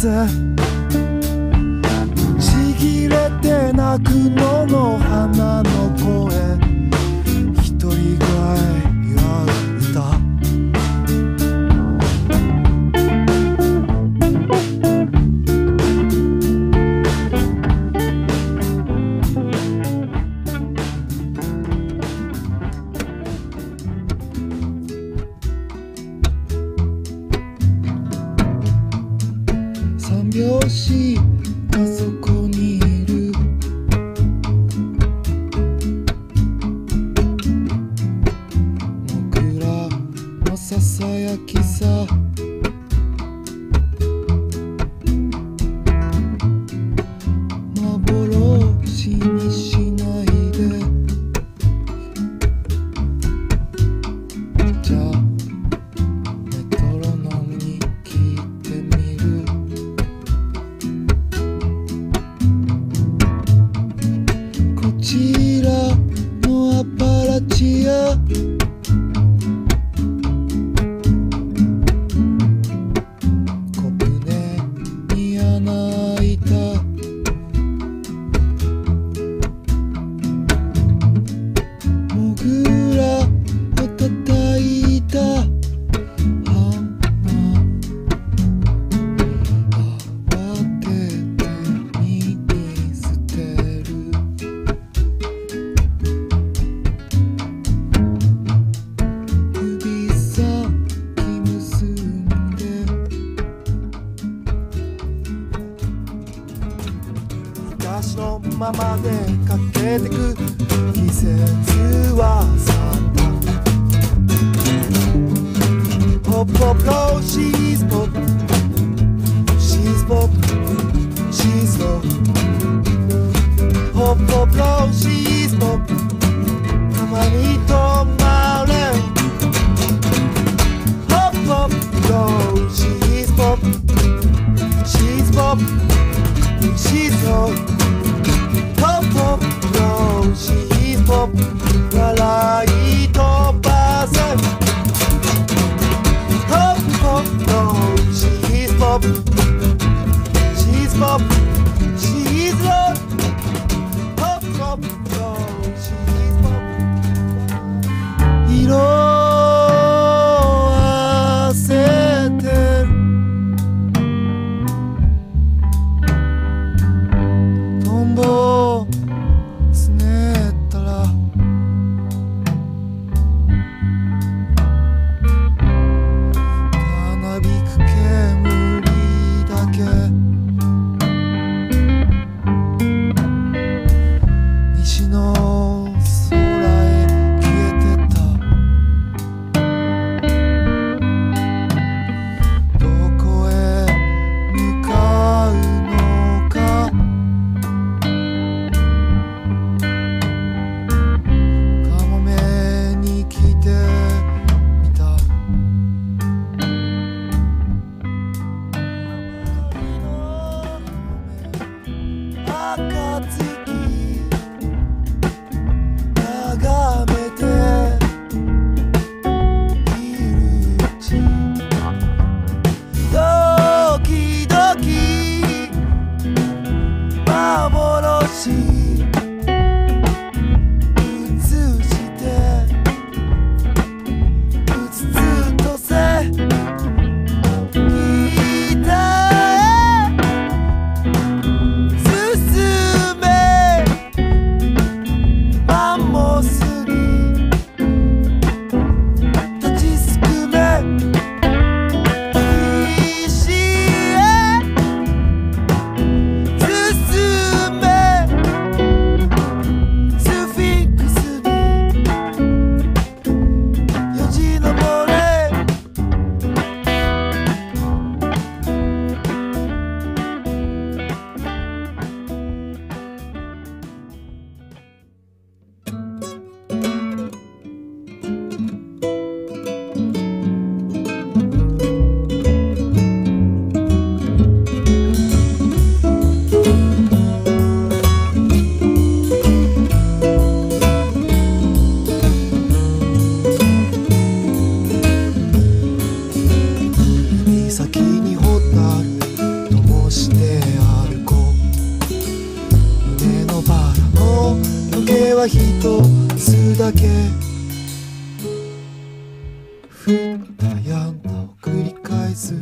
風ちぎれて泣くのの花の声一人ぐらい祝う歌三拍子あそこにいる僕らのささやきさ幻にしないでじゃあメトロノームに聞いてみるこちらのアパラチア小舟に穴開いたモグラを叩いたハンマー慌てて身に捨てる指先結んで昔のままで駆けてく季節は去ったポップポップローシーズポップシーズポップシーズローポップポップローシーズポップたまに止まれポップポップローシーズポップシーズポップシーズローポップポップローシーズポップ笑い飛ばせポップポップローシーズポップシーズポップシーズローポップポップローシーズポップ色あせてるトンボつねったらたなびく煙だけ西の空へ消えてったどこへ向かうのかカモメに来てみた暁眺めているうちドキドキ幻映してうつつとせ北へ進めマンモスに立ちすくめ西へ進めは一つだけ降ったやんだを繰り返す